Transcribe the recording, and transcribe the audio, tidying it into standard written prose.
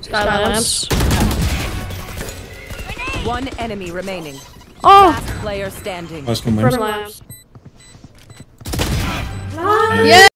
Skylines. One enemy remaining. Oh! Last player standing. Let's go, man. From labs. Nice. Yeah!